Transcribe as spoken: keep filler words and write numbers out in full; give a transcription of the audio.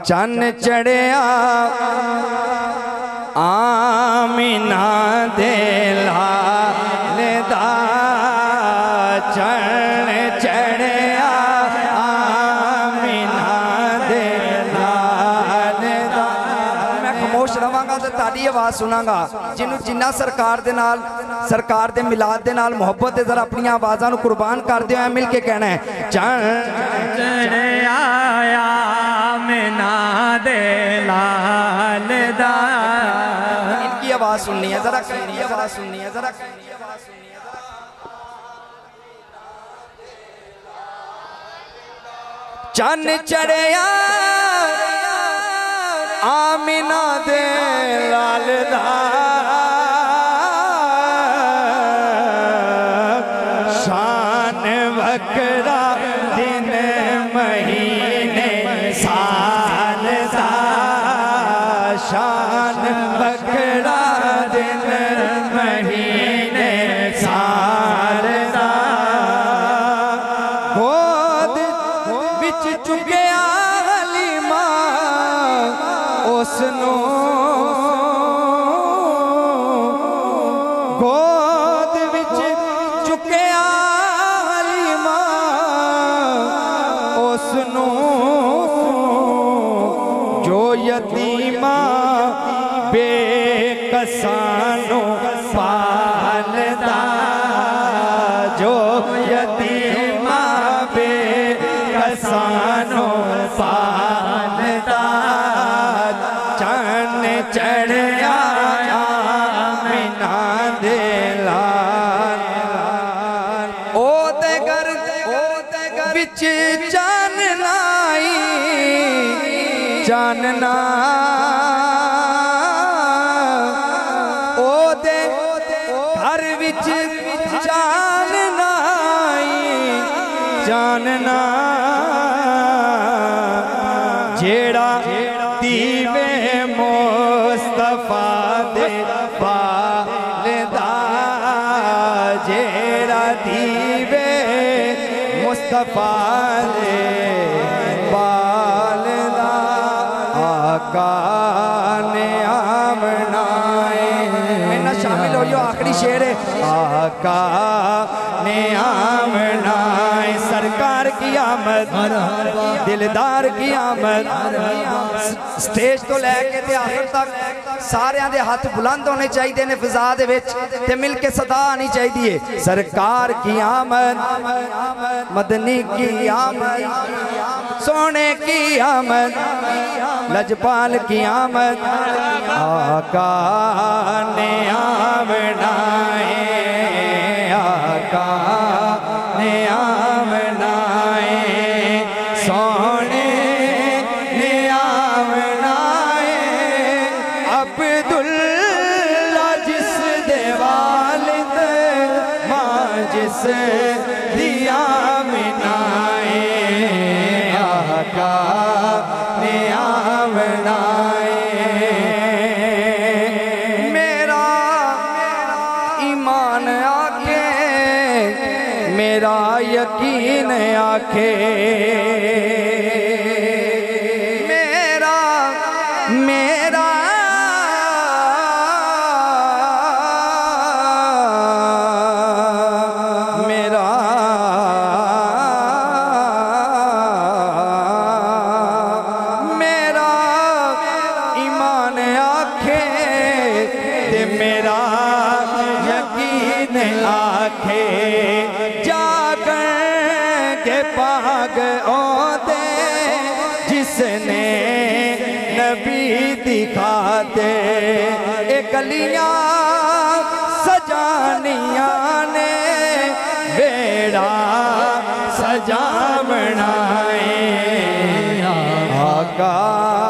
चन चढ़िया आमिना दे लाल दा चन चढ़िया आमिना दे लाल दा। मैं खामोश रहांगा तो ताड़ी आवाज़ सुनांगा जिन्हों जिन्ना सरकार दे नाल सरकार दे मिलाद दे नाल मुहब्बत है जरा अपनी आवाज़ां नूं कुर्बान कर दियो मिल के कहना है चन चढ़िया आमिना दे लाल दा। इनकी आवाज़ सुननी है जरा इनकी आवाज़ सुननी है जरा चन चढ़िया आमिना दे लाल दा शान वकरा दिन महीने साल दा शान वकरा दिन महीने साल दा। गोद विच चुकिया हलीमा उसनू गोद विच चुकिया हलीमा उसनू जो यतीमा बेकसानो पालदा जो यतीमा बेकसानो पालदा चन चढ़िया आमिना दे लाल ओ ते घर विच चानना चानना ओ दे घर विच चानना जानना जेड़ा दीवे मुस्तफा दे पालदा जेड़ा दीवे मुस्तफा दे पालदा आका ने आमना मेरा शामिल हो यो आखिरी शेर है आका ने आमना सरकार की आमद दिलदार की आमद स्टेज तो लैके ते आखिर तक सारियां दे हाथ बुलंद होने चाहिए ने फिजा दे विच ते मिल के सदा आनी चाहिए सरकार की आमद मदनी की आमद सोने की आमद लजपाल की आमद आका ने आमना आका ने आमना सोने ने आमना अब्दुल्ला जिस दे वालिद मां जिस दिया मिनाए आका ने आमना मेरा ईमान आके मेरा यकीन आखे मेरा मेरा मेरा मेरा ईमान आखे ते मेरा यकीन आखे पाग ओदे जिसने नबी दिखाते ए गलियां सजानिया ने बेड़ा सजा बनाए आका